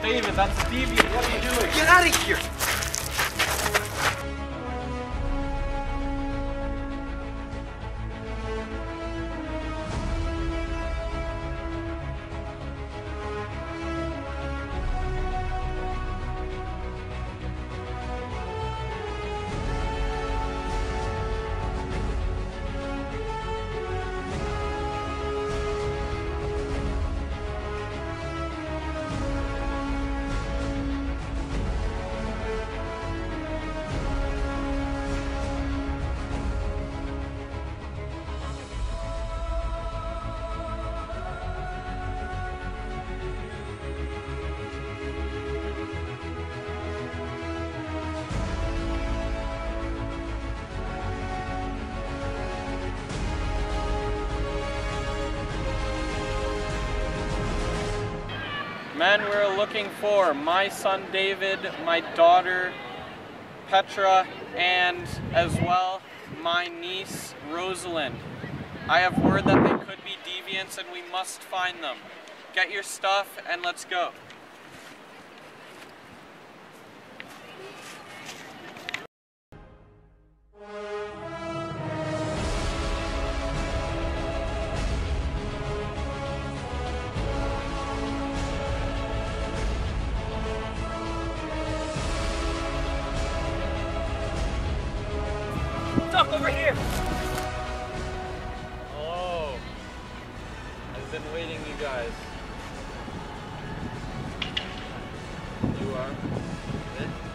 David, that's a deviant. What are you doing? Get out of here! Men, we're looking for my son David, my daughter Petra, and as well my niece Rosalind. I have word that they could be deviants and we must find them. Get your stuff and let's go. Duck, over here! Oh, I've been waiting, you guys. You are?